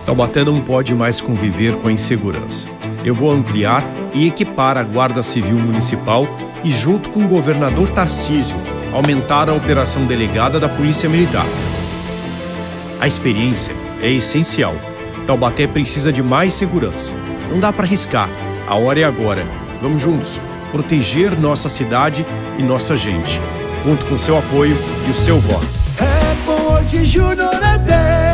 Taubaté não pode mais conviver com a insegurança. Eu vou ampliar e equipar a Guarda Civil Municipal e, junto com o governador Tarcísio, aumentar a operação delegada da Polícia Militar. A experiência é essencial. Taubaté precisa de mais segurança. Não dá para arriscar. A hora é agora. Vamos juntos proteger nossa cidade e nossa gente. Conto com seu apoio e o seu voto. É bom de Júnior